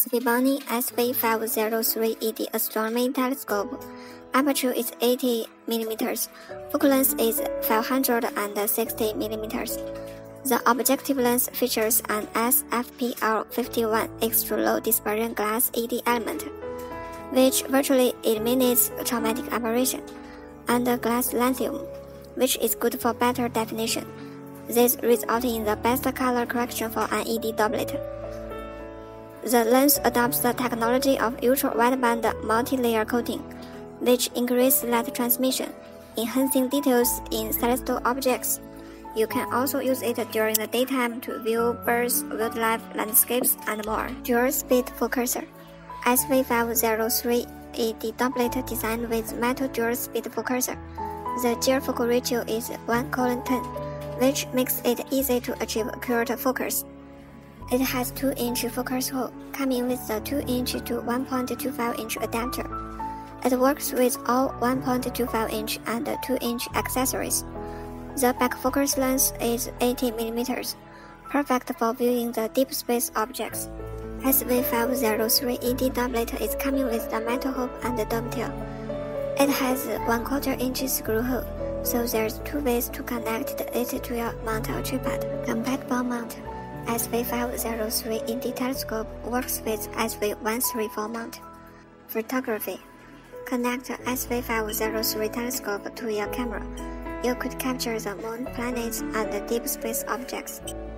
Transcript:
SVBONY SV503 ED astronomy telescope. Aperture is 80 mm. Focal length is 560 mm. The objective lens features an SFPL51 extra low dispersion glass ED element, which virtually eliminates traumatic aberration, and a glass lithium, which is good for better definition. This results in the best color correction for an ED doublet. The lens adopts the technology of ultra-wideband multi-layer coating, which increases light transmission, enhancing details in celestial objects. You can also use it during the daytime to view birds, wildlife, landscapes, and more. Dual speed focuser. SV503 ED doublet designed with metal dual speed focuser. The gear focal ratio is 1:10, which makes it easy to achieve accurate focus. It has 2-inch focus hole, coming with the 2-inch to 1.25-inch adapter. It works with all 1.25-inch and 2-inch accessories. The back focus length is 80 mm, perfect for viewing the deep space objects. SV503 ED doublet is coming with the metal hoop and dovetail. It has 1/4-inch screw hole, so there's 2 ways to connect it to your mount or tripod. Compatible mount. SV503 ED telescope works with SV134 mount. Photography. Connect SV503 telescope to your camera. You could capture the moon, planets, and deep space objects.